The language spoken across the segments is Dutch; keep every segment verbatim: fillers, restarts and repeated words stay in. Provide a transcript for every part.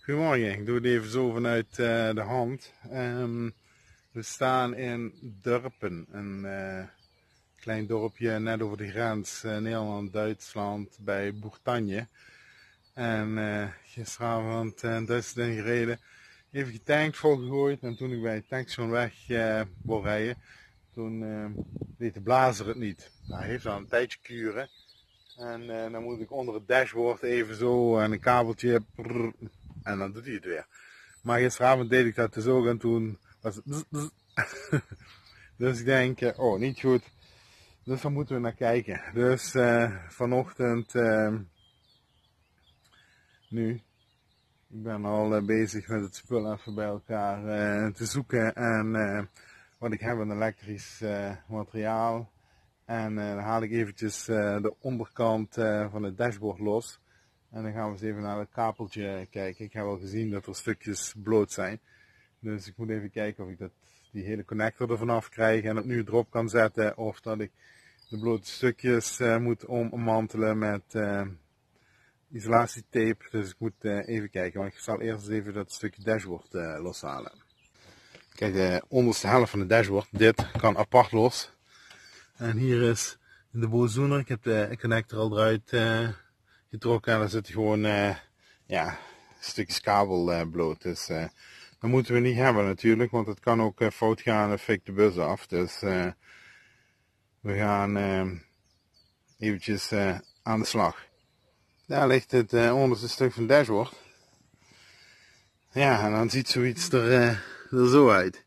Goedemorgen, ik doe het even zo vanuit uh, de hand. Um, we staan in Durpen, een uh, klein dorpje net over de grens, uh, Nederland-Duitsland, bij Bourtange. En uh, gisteravond uh, Duitsland gereden, even getankt, volgegooid. En toen ik bij het tankstation weg uh, wil rijden, toen uh, deed de blazer het niet. Nou, hij heeft al een tijdje kuren. En uh, dan moet ik onder het dashboard even zo en een kabeltje. Prrr, en dan doet hij het weer. Maar gisteravond deed ik dat dus ook en toen was het... Zzz, zzz. Dus ik denk, uh, oh niet goed. Dus daar moeten we naar kijken. Dus uh, vanochtend, uh, nu, ik ben al uh, bezig met het spul even bij elkaar uh, te zoeken. En uh, wat ik heb een elektrisch uh, materiaal. En uh, dan haal ik eventjes uh, de onderkant uh, van het dashboard los. En dan gaan we eens even naar het kabeltje kijken. Ik heb al gezien dat er stukjes bloot zijn. Dus ik moet even kijken of ik dat, die hele connector er vanaf krijg en opnieuw erop kan zetten. Of dat ik de blote stukjes uh, moet ommantelen met uh, isolatietape. Dus ik moet uh, even kijken. Want ik zal eerst eens even dat stukje dashboard uh, loshalen. Kijk, de onderste helft van het dashboard. Dit kan apart los. En hier is de boelzoener. Ik heb de connector al eruit uh, getrokken en daar zit gewoon uh, ja, stukjes kabel uh, bloot. Dus uh, dat moeten we niet hebben natuurlijk, want het kan ook uh, fout gaan en fik de bus af. Dus uh, we gaan uh, eventjes uh, aan de slag. Daar ligt het uh, onderste stuk van het dashboard. Ja, en dan ziet zoiets er, uh, er zo uit.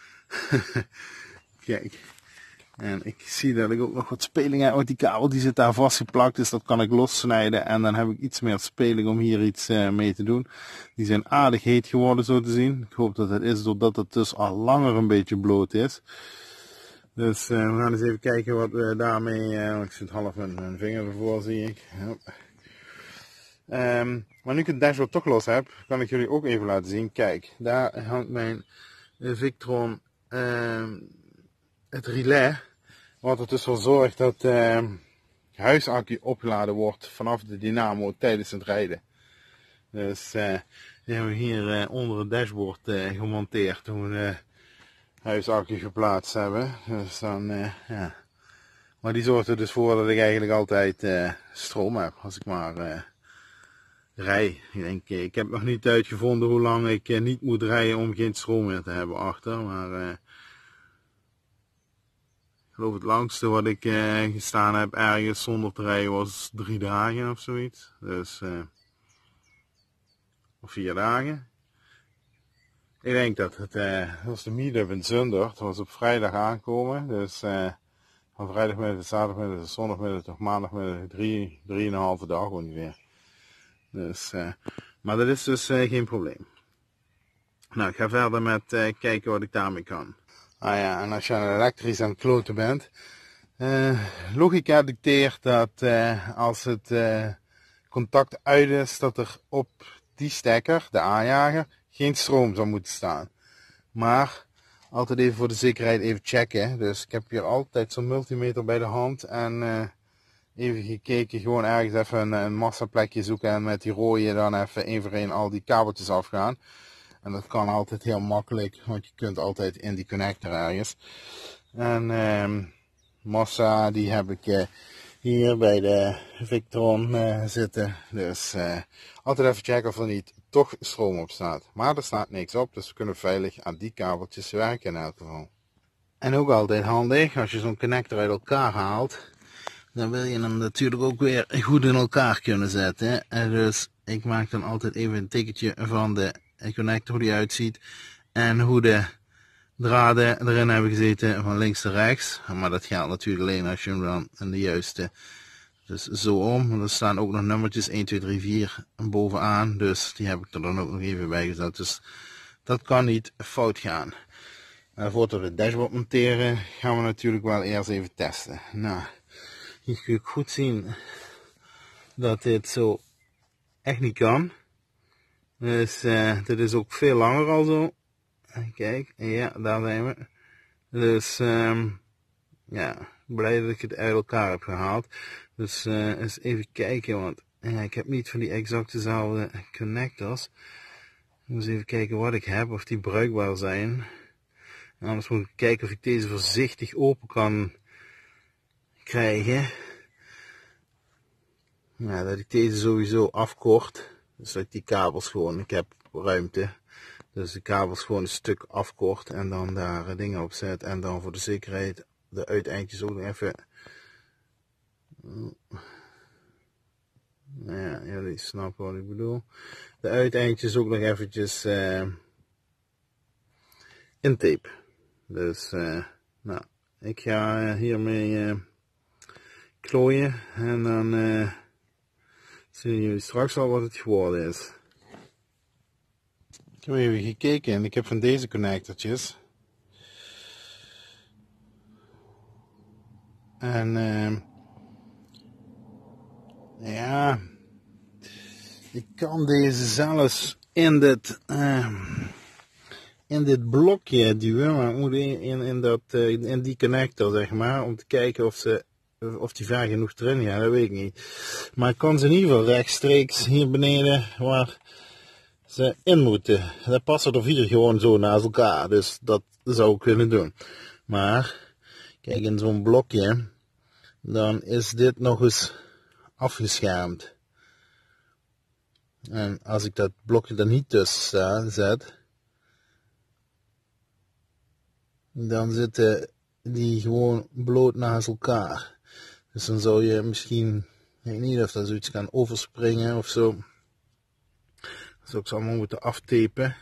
Kijk. En ik zie dat ik ook nog wat speling heb, want die kabel die zit daar vastgeplakt, dus dat kan ik lossnijden en dan heb ik iets meer speling om hier iets uh, mee te doen. Die zijn aardig heet geworden zo te zien. Ik hoop dat het is doordat het dus al langer een beetje bloot is. Dus uh, we gaan eens even kijken wat we daarmee, uh, ik zit half met mijn vinger ervoor zie ik. Um, maar nu ik het dashboard toch los heb, kan ik jullie ook even laten zien. Kijk, daar hangt mijn Victron uh, het relais, wat er dus voor zorgt dat de uh, huisaccu opgeladen wordt vanaf de dynamo tijdens het rijden. Dus uh, die hebben we hier uh, onder het dashboard uh, gemonteerd toen we de huisaccu geplaatst hebben. Dus dan, uh, ja. Maar die zorgt er dus voor dat ik eigenlijk altijd uh, stroom heb als ik maar uh, rij. Ik denk, ik heb nog niet uitgevonden hoe lang ik uh, niet moet rijden om geen stroom meer te hebben achter, maar uh, ik geloof het langste wat ik uh, gestaan heb ergens zonder te rijden was drie dagen of zoiets. Dus, uh, of vier dagen. Ik denk dat het, uh, dat was de meetup in Zundert. Het was op vrijdag aankomen. Dus uh, van vrijdagmiddag, zaterdagmiddag, zondagmiddag tot maandagmiddag drie, drieënhalve dag ongeveer. Dus, uh, maar dat is dus uh, geen probleem. Nou, ik ga verder met uh, kijken wat ik daarmee kan. Ah ja, en als je aan elektrisch aan het kloten bent, uh, logica dicteert dat uh, als het uh, contact uit is, dat er op die stekker, de aanjager, geen stroom zou moeten staan. Maar altijd even voor de zekerheid even checken. Dus ik heb hier altijd zo'n multimeter bij de hand en uh, even gekeken, gewoon ergens even een, een massaplekje zoeken en met die rode dan even één voor één al die kabeltjes afgaan. En dat kan altijd heel makkelijk, want je kunt altijd in die connector ergens. En uh, massa, die heb ik uh, hier bij de Victron uh, zitten. Dus uh, altijd even checken of er niet toch stroom op staat. Maar er staat niks op, dus we kunnen veilig aan die kabeltjes werken in elk geval. En ook altijd handig, als je zo'n connector uit elkaar haalt, dan wil je hem natuurlijk ook weer goed in elkaar kunnen zetten. En dus ik maak dan altijd even een tikketje van de connector, hoe die uitziet. En hoe de draden erin hebben gezeten van links naar rechts. Maar dat geldt natuurlijk alleen als je hem dan in de juiste... Dus zo om. Want er staan ook nog nummertjes één, twee, drie, vier bovenaan. Dus die heb ik er dan ook nog even bij gezet. Dus dat kan niet fout gaan. Maar voordat we het dashboard monteren, gaan we natuurlijk wel eerst even testen. Nou, hier kun je goed zien dat dit zo echt niet kan. Dus uh, dit is ook veel langer al zo. Kijk, ja, daar zijn we. Dus um, ja, blij dat ik het uit elkaar heb gehaald. Dus uh, eens even kijken, want ja, ik heb niet van die exact dezelfde connectors. Dus even kijken wat ik heb, of die bruikbaar zijn. En anders moet ik kijken of ik deze voorzichtig open kan krijgen. Ja, dat ik deze sowieso afkort. Dus dat ik die kabels gewoon, ik heb ruimte. Dus de kabels gewoon een stuk afkort en dan daar dingen op zet. En dan voor de zekerheid de uiteindjes ook nog even. Ja, jullie snappen wat ik bedoel. De uiteindjes ook nog eventjes uh, intape. Dus, uh, nou, ik ga uh, hiermee uh, klooien en dan uh, zien jullie straks al wat het geworden is. Ik heb even gekeken en ik heb van deze connectortjes. En uh, ja, ik kan deze zelfs in dit, uh, in dit blokje duwen, maar ik moet in, in, in, dat, uh, in die connector zeg maar, om te kijken of, ze, of die ver genoeg erin gaan, dat weet ik niet. Maar ik kan ze in ieder geval rechtstreeks hier beneden waar ze in moeten. Dat past er vier gewoon zo naast elkaar, dus dat zou ik kunnen doen. Maar, kijk in zo'n blokje, dan is dit nog eens afgeschermd. En als ik dat blokje er niet tussen zet, dan zitten die gewoon bloot naast elkaar. Dus dan zou je misschien, ik weet niet of dat zoiets kan overspringen of zo. Dat zou ik ze allemaal moeten aftapen.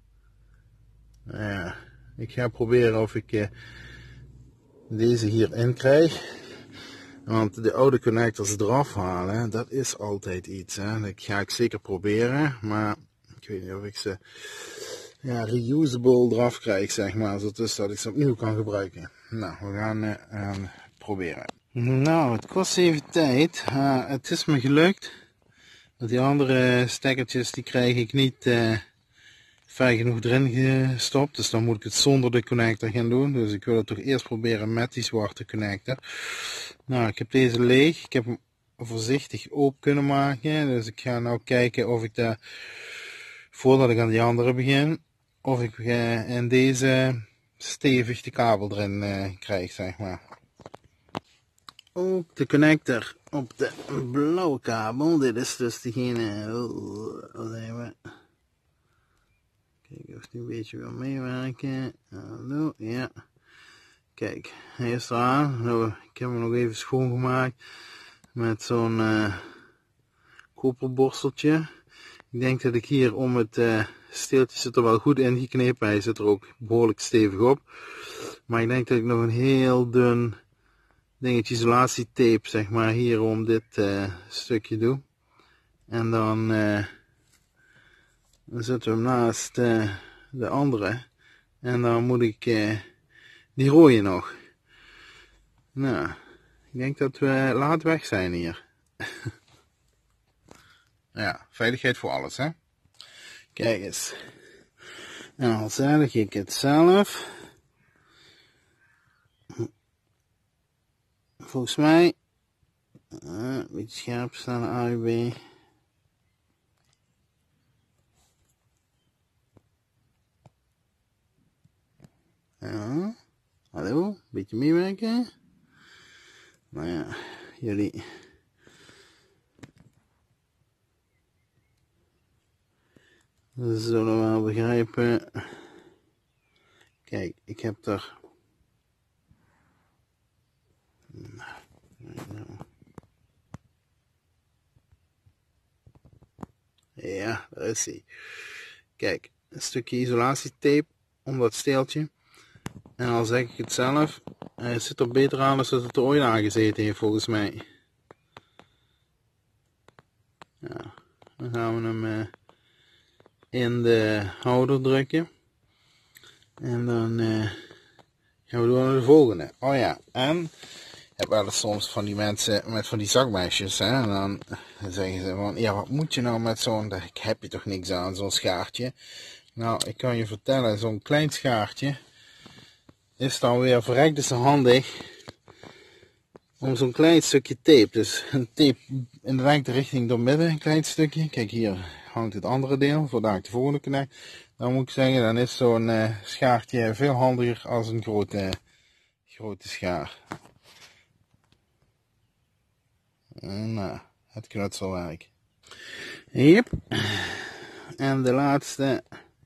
Ja, ik ga proberen of ik uh, deze hierin krijg. Want de oude connectors eraf halen, dat is altijd iets. Hè. Dat ga ik zeker proberen. Maar ik weet niet of ik ze ja, reusable eraf krijg, zeg maar. Zodat dat ik ze opnieuw kan gebruiken. Nou, we gaan uh, uh, proberen. Nou, het kost even tijd. Uh, het is me gelukt. Die andere stekkertjes die krijg ik niet uh, ver genoeg erin gestopt. Dus dan moet ik het zonder de connector gaan doen. Dus ik wil het toch eerst proberen met die zwarte connector. Nou, ik heb deze leeg. Ik heb hem voorzichtig open kunnen maken. Dus ik ga nou kijken of ik daar, voordat ik aan die andere begin, of ik uh, in deze stevig de kabel erin uh, krijg, zeg maar. Ook de connector op de blauwe kabel. Dit is dus degene. Oh, wat hebben we? Kijken of die een beetje wil meewerken. Hallo, ja. Kijk, hij is eraan. Nou, ik heb hem nog even schoongemaakt met zo'n uh, koperborsteltje. Ik denk dat ik hier om het uh, steeltje zit er wel goed in geknepen. Hij zit er ook behoorlijk stevig op. Maar ik denk dat ik nog een heel dun dingetje isolatietape, zeg maar, hier om dit uh, stukje doe. En dan, uh, dan zetten we hem naast uh, de andere. En dan moet ik uh, die rode nog. Nou, ik denk dat we laat weg zijn hier. Ja, veiligheid voor alles, hè. Kijk eens. En al zeg ik het zelf. Volgens mij, uh, een beetje scherp staan, A U B. Ja, hallo, een beetje meewerken. Nou ja, jullie zullen wel begrijpen. Kijk, ik heb er. Ja, daar is hij. Kijk, een stukje isolatietape om dat steeltje. En al zeg ik het zelf, hij zit er beter aan dan dat het er ooit aangezeten heeft volgens mij. Ja, dan gaan we hem uh, in de houder drukken. En dan uh, gaan we door naar de volgende. Oh ja, en ik heb wel eens soms van die mensen met van die zakmesjes, hè, en dan zeggen ze van, ja, wat moet je nou met zo'n, daar heb je toch niks aan, zo'n schaartje. Nou, ik kan je vertellen, zo'n klein schaartje is dan weer verrekte zo handig om zo'n klein stukje tape, dus een tape in de lengte richting door midden, een klein stukje. Kijk, hier hangt het andere deel, voordat ik de volgende connect. Dan moet ik zeggen, dan is zo'n uh, schaartje veel handiger als een grote, grote schaar. En, nou, het knutselwerk. Yep. En de laatste.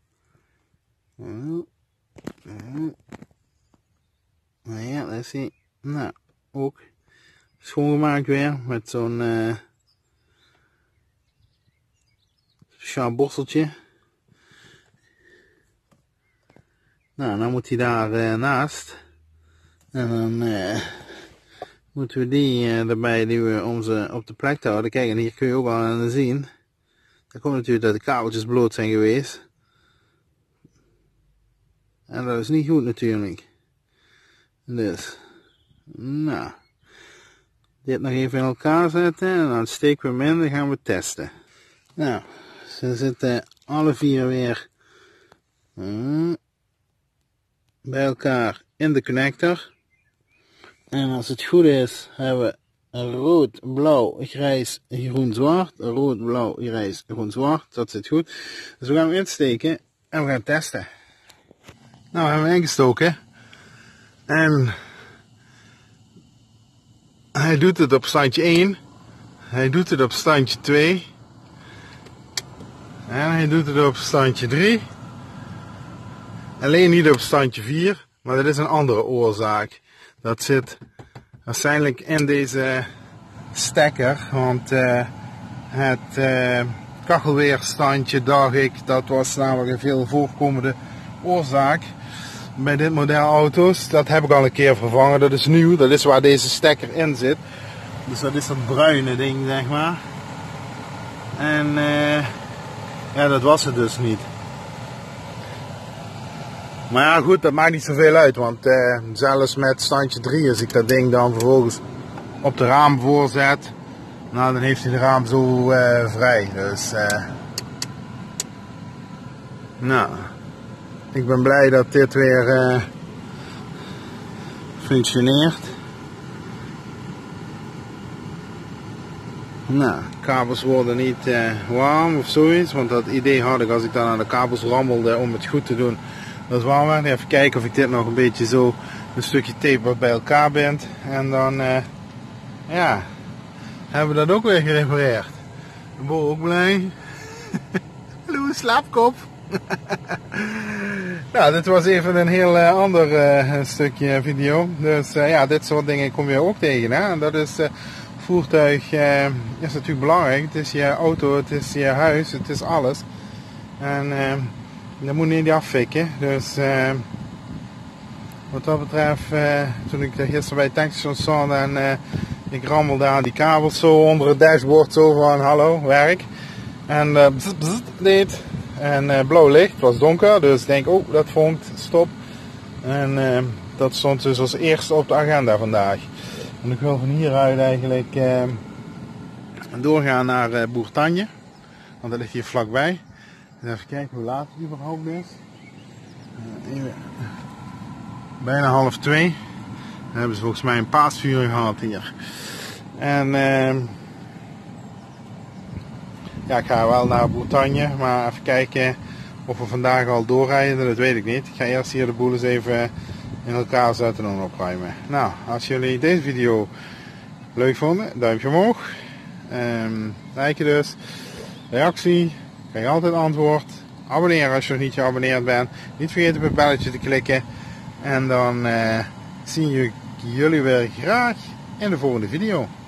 Ja, dat is hij. Nou, ook schoongemaakt weer met zo'n uh, speciaal borsteltje. Nou, dan moet hij daar uh, naast. En dan uh, moeten we die uh, erbij duwen om ze op de plek te houden. Kijk, en hier kun je ook al aan zien. Dat komt natuurlijk dat de kabeltjes bloot zijn geweest. En dat is niet goed natuurlijk. Dus, nou. Dit nog even in elkaar zetten en dan steken we hem in en gaan we testen. Nou, ze zitten alle vier weer uh, bij elkaar in de connector. En als het goed is, hebben we een rood, blauw, grijs, groen, zwart. Rood, blauw, grijs, groen, zwart. Dat zit goed. Dus we gaan hem insteken en we gaan testen. Nou, we hebben hem ingestoken. En hij doet het op standje één. Hij doet het op standje twee. En hij doet het op standje drie. Alleen niet op standje vier. Maar dat is een andere oorzaak. Dat zit waarschijnlijk in deze stekker. Want uh, het uh, kachelweerstandje, dacht ik, dat was namelijk een veel voorkomende oorzaak. Bij dit model auto's, dat heb ik al een keer vervangen, dat is nieuw, dat is waar deze stekker in zit. Dus dat is dat bruine ding, zeg maar. En uh, ja, dat was het dus niet. Maar ja goed, dat maakt niet zoveel uit, want uh, zelfs met standje drie, als ik dat ding dan vervolgens op de raam voorzet, nou dan heeft hij de raam zo uh, vrij. Dus uh, nou, ik ben blij dat dit weer uh, functioneert. Nou, kabels worden niet uh, warm of zoiets, want dat idee had ik als ik dan aan de kabels rammelde om het goed te doen. Dat is warm werd. Even kijken of ik dit nog een beetje zo een stukje tape wat bij elkaar bindt. En dan uh, ja, hebben we dat ook weer gerepareerd. Ik ben ook blij. Hallo slaapkop. Nou, dit was even een heel uh, ander uh, stukje video. Dus uh, ja, dit soort dingen kom je ook tegen. Hè? En dat is uh, voertuig uh, is natuurlijk belangrijk. Het is je auto, het is je huis, het is alles. En uh, dat moet niet afvikken. Dus uh, wat dat betreft, uh, toen ik gisteren bij het tankstation stond en uh, ik rammelde aan die kabels zo onder het dashboard zo van hallo, werk. En uh, bzz, bzz, deed. En uh, blauw licht, het was donker, dus ik denk, oh dat vonkt, stop. En uh, dat stond dus als eerste op de agenda vandaag. En ik wil van hieruit eigenlijk uh, doorgaan naar uh, Boertanje, want dat ligt hier vlakbij. Dus even kijken hoe laat het überhaupt is. Uh, even, bijna half twee. Dan hebben ze volgens mij een paasvuur gehad hier. En uh, ja, ik ga wel naar Boertanje, maar even kijken of we vandaag al doorrijden, dat weet ik niet. Ik ga eerst hier de boel eens even in elkaar zetten en opruimen. Nou, als jullie deze video leuk vonden, duimpje omhoog. Um, liken dus. Reactie, krijg je altijd antwoord. Abonneren als je nog niet geabonneerd bent. Niet vergeten op het belletje te klikken. En dan uh, zie ik jullie weer graag in de volgende video.